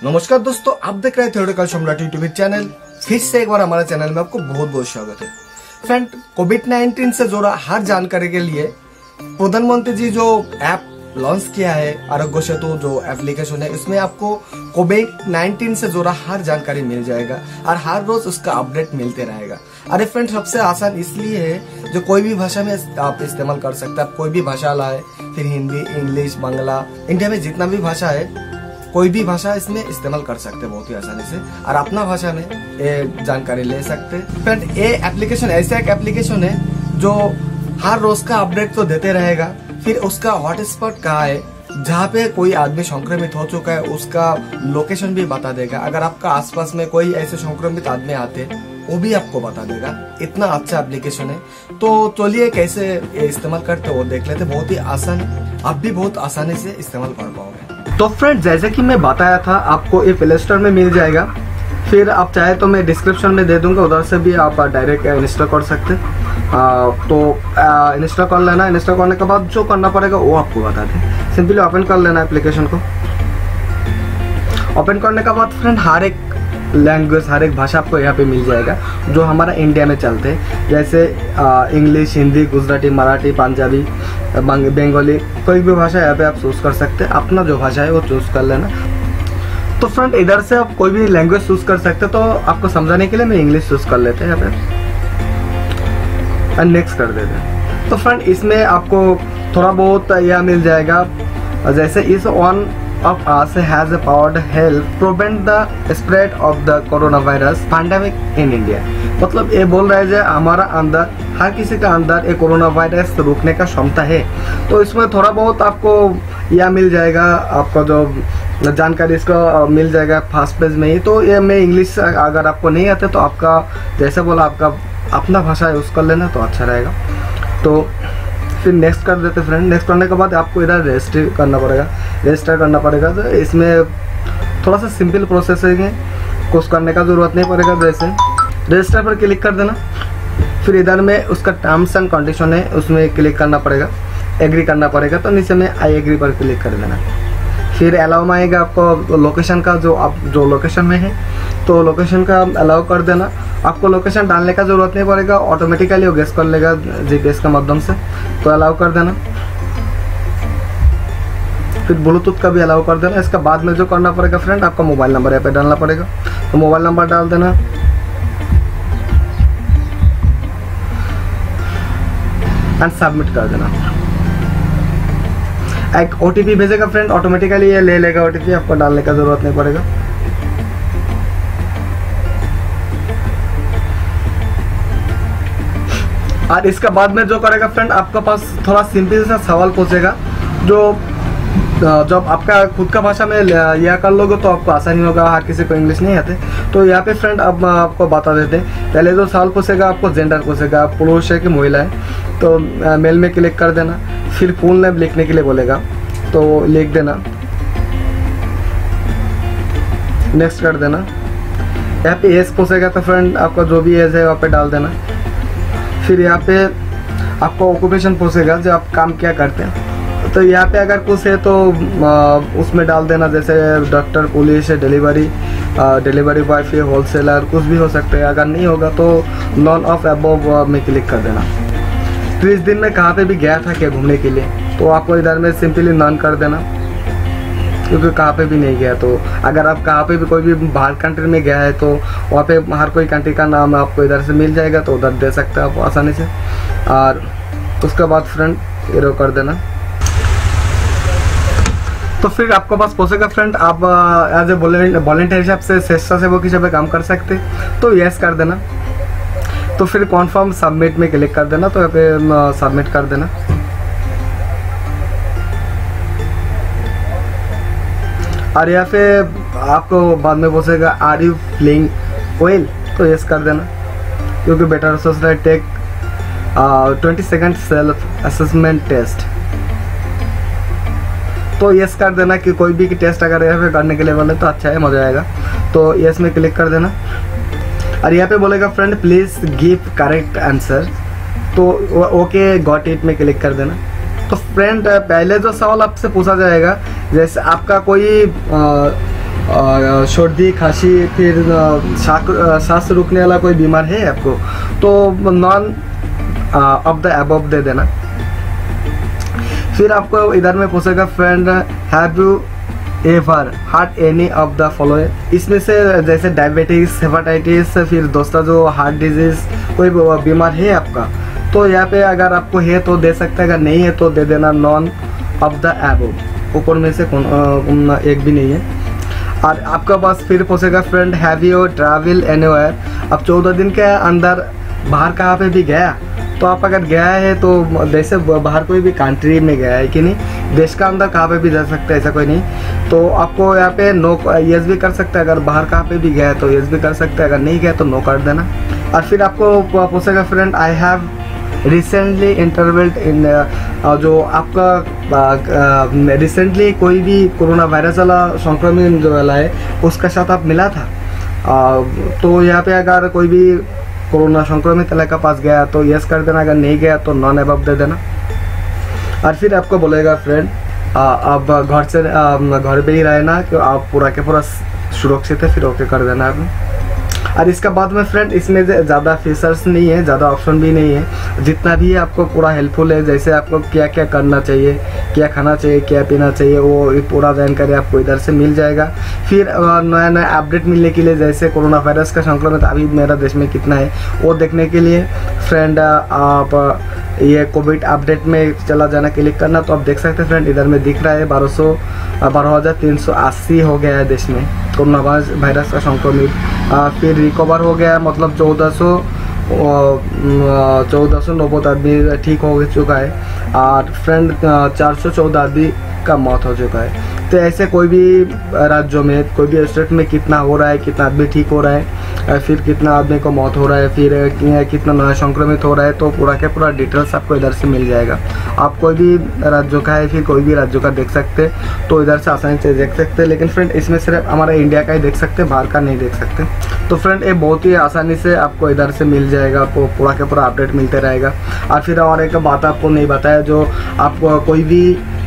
नमस्कार दोस्तों, आप देख रहे हैं थ्योरेटिकल सम्राट यूट्यूब चैनल। फिर से एक बार हमारे चैनल में आपको बहुत बहुत स्वागत है। फ्रेंड, कोविड-19 से जुड़ा हर जानकारी के लिए प्रधानमंत्री जी जो ऐप लॉन्च किया है, आरोग्य सेतु जो एप्लीकेशन है, उसमें आपको कोविड-19 से जुड़ा हर जानकारी मिल जाएगा और हर रोज उसका अपडेट मिलते रहेगा। अरे फ्रेंड, सबसे आसान इसलिए है जो कोई भी भाषा में आप इस्तेमाल कर सकते हैं। आप कोई भी भाषा लाए, फिर हिंदी, इंग्लिश, बांग्ला, इंडिया में जितना भी भाषा है कोई भी भाषा इसमें इस्तेमाल कर सकते हैं बहुत ही आसानी से और अपना भाषा में ये जानकारी ले सकते हैं। फ्रेंड, ये एप्लीकेशन ऐसा एक एप्लीकेशन है जो हर रोज का अपडेट तो देते रहेगा। फिर उसका हॉटस्पॉट कहाँ है, जहाँ पे कोई आदमी संक्रमित हो चुका है उसका लोकेशन भी बता देगा। अगर आपका आसपास में कोई ऐसे संक्रमित आदमी आते वो भी आपको बता देगा। इतना अच्छा एप्लीकेशन है। तो चलिए कैसे इस्तेमाल करते वो देख लेते। बहुत ही आसान है, आप भी बहुत आसानी से इस्तेमाल कर पाओगे। तो फ्रेंड, जैसे कि मैं बताया था, आपको ये प्ले स्टोर में मिल जाएगा। फिर आप चाहे तो मैं डिस्क्रिप्शन में दे दूंगा, उधर से भी आप डायरेक्ट इंस्टॉल कर सकते हैं। तो इंस्टॉल कर लेना। इंस्टॉल करने के बाद जो करना पड़ेगा वो आपको बता दें। सिंपली ओपन कर लेना एप्लीकेशन को। ओपन करने के बाद फ्रेंड, हर एक लैंग्वेज, हर एक भाषा आपको यहाँ पे मिल जाएगा जो हमारा इंडिया में चलते हैं। जैसे इंग्लिश, हिंदी, गुजराती, मराठी, पंजाबी, बंगाली, कोई भी भाषा यहाँ पे आप चूज कर सकते हैं। अपना जो भाषा है वो चूज कर लेना। तो फ्रेंड, इधर से आप कोई भी लैंग्वेज चूज कर सकते हैं। तो आपको समझाने के लिए मैं इंग्लिश चूज कर लेते हैं यहाँ पे और नेक्स्ट कर देते हैं। तो फ्रेंड, इसमें आपको थोड़ा बहुत यह मिल जाएगा, जैसे इस one of us has powered help prevent the spread of the coronavirus pandemic in India। मतलब ये बोल रहा है जो हमारा अंदर, हर किसी का अंदर ये कोरोना वायरस रोकने का क्षमता है। तो इसमें थोड़ा बहुत आपको यह मिल जाएगा, आपका जो जानकारी इसका मिल जाएगा फर्स्ट पेज में ही। तो ये मैं इंग्लिश अगर आपको नहीं आते तो आपका जैसे बोला आपका अपना भाषा यूज़ कर लेना तो अच्छा रहेगा। तो फिर नेक्स्ट कर देते फ्रेंड। नेक्स्ट करने के बाद आपको इधर रजिस्टर करना पड़ेगा। तो इसमें थोड़ा सा सिंपल प्रोसेसिंग है, कुछ करने का ज़रूरत नहीं पड़ेगा। जैसे रजिस्टर पर क्लिक कर देना। फिर इधर में उसका टर्म्स एंड कंडीशन है, उसमें क्लिक करना पड़ेगा, एग्री करना पड़ेगा। तो नीचे में आई एग्री पर क्लिक कर देना। फिर अलाउ में आएगा आपको लोकेशन का, जो आप जो लोकेशन में है तो लोकेशन का अलाउ कर देना। आपको लोकेशन डालने का ज़रूरत नहीं पड़ेगा, ऑटोमेटिकली वो गेस कर लेगा जीपीएस के माध्यम से। तो अलाउ कर देना। फिर ब्लूटूथ का भी अलाउ कर देना। इसका बाद में जो करना पड़ेगा फ्रेंड, आपका मोबाइल नंबर यहाँ पे डालना पड़ेगा। तो मोबाइल नंबर डाल देना एंड सबमिट कर देना। एक ओटीपी भेजेगा फ्रेंड, ऑटोमेटिकली ये ले लेगा ओटीपी, आपको डालने का जरूरत नहीं पड़ेगा। और इसका बाद में जो करेगा फ्रेंड, आपका पास थोड़ा सिंपल सा सवाल पूछेगा, जो जब आपका खुद का भाषा में यह कर लोगे तो आपको आसानी होगा। हर किसी को इंग्लिश नहीं आते। तो यहाँ पे फ्रेंड अब आपको बता देते हैं। पहले जो सवाल पूछेगा आपको जेंडर पूछेगा, पुरुष है कि महिला है। तो मेल में क्लिक कर देना। फिर फुल नेम लिखने के लिए बोलेगा तो लिख देना, नेक्स्ट कर देना। यहाँ पे एज पूछेगा तो फ्रेंड आपका जो भी एज है वहाँ पे डाल देना। फिर यहाँ पे आपको ऑक्यूपेशन पूछेगा, जो आप काम क्या करते हैं। तो यहाँ पे अगर कुछ है तो उसमें डाल देना, जैसे डॉक्टर, पुलिस, डिलीवरी बॉय, फिर होलसेलर, कुछ भी हो सकता है। अगर नहीं होगा तो नॉन ऑफ अबव में क्लिक कर देना। तो इस दिन में कहाँ पे भी गया था क्या घूमने के लिए, तो आपको इधर में सिंपली नॉन कर देना, क्योंकि कहाँ पे भी नहीं गया। तो अगर आप कहाँ पे भी कोई भी बाहर कंट्री में गया है तो वहाँ पे हर कोई कंट्री का नाम आपको इधर से मिल जाएगा, तो उधर दे सकते हैं आप आसानी से। और उसके बाद फ्रेंड एरो कर देना। तो फिर आपको पास पूछेगा फ्रेंड, आप एज ए वॉलंटियर हिसाब से स्वेच्छासेवक हिसाब से काम कर सकते, तो यस कर देना। तो फिर कॉन्फर्म सबमिट में क्लिक कर देना। तो यहाँ पे सबमिट कर देना। और यहाँ पे आपको बाद में पूछेगा आर यू फीलिंग वेल, तो यस कर देना, क्योंकि better social take 20 second self assessment test. तो यस कर देना कि कोई भी टेस्ट अगर यहाँ पे करने के लिए बोले तो अच्छा है, मजा आएगा। तो यस में क्लिक कर देना। और यहाँ पे बोलेगा friend please give correct answer, तो ओके गॉट इट में क्लिक कर देना। तो फ्रेंड पहले जो सवाल आपसे पूछा जाएगा, जैसे आपका कोई और सर्दी खांसी फिर सांस रुकने वाला कोई बीमार है आपको तो नॉन ऑफ द अबव दे देना। फिर आपको इधर में पूछेगा friend have you ever heard any of the following, इसमें से जैसे डायबिटीज, हेपाटाइटिस, फिर दूसरा जो हार्ट डिजीज कोई बीमार है आपका तो यहाँ पे अगर आपको है तो दे सकते हैं, अगर नहीं है तो दे देना नॉन ऑफ द एबव, ऊपर में से एक भी नहीं है। और आपका पास फिर पूछेगा friend have you travel anywhere, अब 14 दिन के अंदर बाहर कहाँ पे भी गया तो आप अगर गया है तो जैसे बाहर कोई भी कंट्री में गया है कि नहीं, देश का अंदर कहाँ पे भी जा सकता है ऐसा कोई नहीं, तो आपको यहाँ पे नो यस भी कर सकते हैं, अगर बाहर कहाँ पे भी गया है तो यस भी कर सकते हैं, अगर नहीं गया तो नो कर देना। और फिर आपको पूछेगा friend I have recently intervalled in, जो आपका रिसेंटली कोई भी कोरोना वायरस वाला संक्रमण जो वाला है उसका साथ आप मिला था, तो यहाँ पे अगर कोई भी कोरोना संक्रमित इलाका पास गया तो यस कर देना, अगर नहीं गया तो नॉन अबव दे देना। और फिर आपको बोलेगा फ्रेंड आप घर पे ही रहना कि आप पूरा के पूरा सुरक्षित है, फिर ओके कर देना आपने। और इसका बाद में फ्रेंड इसमें ज़्यादा फीचर्स नहीं है, ज़्यादा ऑप्शन भी नहीं है, जितना भी है आपको पूरा हेल्पफुल है, जैसे आपको क्या क्या करना चाहिए, क्या खाना चाहिए, क्या पीना चाहिए, वो पूरा जानकारी आपको इधर से मिल जाएगा। फिर नया नया अपडेट मिलने के लिए जैसे कोरोना वायरस का संक्रमण अभी मेरा देश में कितना है वो देखने के लिए फ्रेंड आप ये कोविड अपडेट में चला जाना क्लिक करना, तो आप देख सकते हैं फ्रेंड इधर में दिख रहा है 12,380 हो गया है देश में कोरोना वायरस का संक्रमित। फिर रिकवर हो गया मतलब 1490 आदमी ठीक हो चुका है, और फ्रेंड 414 आदमी का मौत हो चुका है। तो ऐसे कोई भी राज्यों में कोई भी स्टेट में कितना हो रहा है, कितना आदमी ठीक हो रहा है, फिर कितना आदमी को मौत हो रहा है, फिर कितना नया संक्रमित हो रहा है, तो पूरा के पूरा डिटेल्स आपको इधर से मिल जाएगा। आप कोई भी राज्यों का है फिर कोई भी राज्यों का देख सकते तो इधर से आसानी से देख सकते, लेकिन फ्रेंड इसमें सिर्फ हमारा इंडिया का ही देख सकते, बाहर का नहीं देख सकते। तो फ्रेंड ये बहुत ही आसानी से आपको इधर से मिल जाएगा, आपको पूरा के पूरा अपडेट मिलते रहेगा। और फिर और एक बात आपको नहीं बताया, जो आपको कोई भी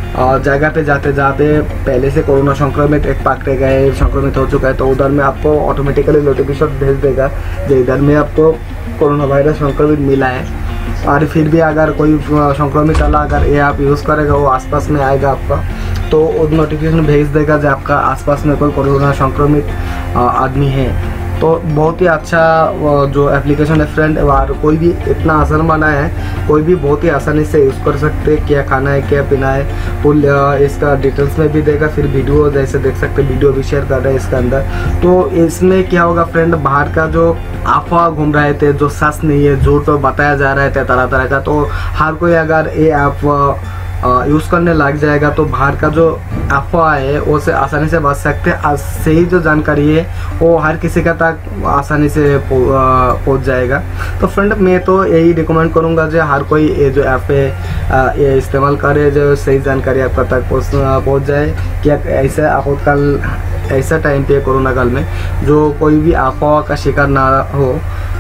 जगह पे जाते जाते पहले से कोरोना संक्रमित एक पकड़े गए, संक्रमित हो चुका है, तो उधर में आपको ऑटोमेटिकली नोटिफिकेशन भेज देगा जो इधर में आपको कोरोना वायरस संक्रमित मिला है। और फिर भी अगर कोई संक्रमित वाला अगर ये आप यूज़ करेगा वो आसपास में आएगा आपका, तो वो नोटिफिकेशन भेज देगा जो आपका आसपास में कोई कोरोना संक्रमित आदमी है। तो बहुत ही अच्छा जो एप्लीकेशन है फ्रेंड, और कोई भी इतना आसान बना है, कोई भी बहुत ही आसानी से यूज़ कर सकते, क्या खाना है क्या पीना है फुल इसका डिटेल्स में भी देगा। फिर वीडियो जैसे देख सकते वीडियो भी शेयर कर रहे हैं इसके अंदर। तो इसमें क्या होगा फ्रेंड, बाहर का जो अफवाह घूम रहे थे, जो सच नहीं है, झूठ बताया जा रहा है तरह तरह का, तो हर कोई अगर ये ऐप यूज़ करने लग जाएगा तो बाहर का जो अफवाह है वो से आसानी से बच सकते हैं। सही जो जानकारी है वो हर किसी का तक आसानी से पहुंच जाएगा। तो फ्रेंड मैं तो यही रिकमेंड करूंगा जो हर कोई ये जो ऐप है ये इस्तेमाल करे, जो सही जानकारी आपका तक पहुंच जाए, क्या ऐसे आपातकाल ऐसा टाइम पे कोरोना काल में जो कोई भी अफवाह का शिकार ना हो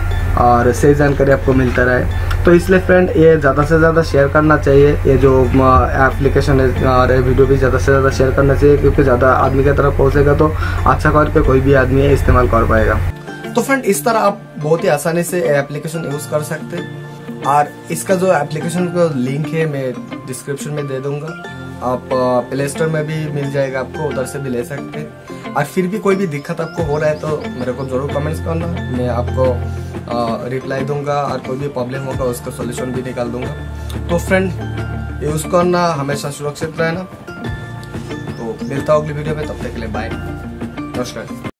और सही जानकारी आपको मिलता रहे। तो इसलिए फ्रेंड ये ज़्यादा से ज़्यादा शेयर करना चाहिए, ये जो एप्लीकेशन है और वीडियो भी ज़्यादा से ज़्यादा शेयर करना चाहिए, क्योंकि ज़्यादा आदमी की तरफ पहुँचेगा तो अच्छा कर पे कोई भी आदमी इस्तेमाल कर पाएगा। तो फ्रेंड इस तरह आप बहुत ही आसानी से एप्लीकेशन यूज़ कर सकते हैं, और इसका जो एप्लीकेशन का लिंक है मैं डिस्क्रिप्शन में दे दूँगा, आप प्ले स्टोर में भी मिल जाएगा आपको, उधर से भी ले सकते हैं। और फिर भी कोई भी दिक्कत आपको हो रहा है तो मेरे को ज़रूर कमेंट्स करना, मैं आपको रिप्लाई दूंगा, और कोई भी प्रॉब्लम होगा उसका सॉल्यूशन भी निकाल दूंगा। तो फ्रेंड यूज़ करना, हमेशा सुरक्षित रहना। तो मिलता हूँ अगली वीडियो में, तब तक के लिए बाय, नमस्कार।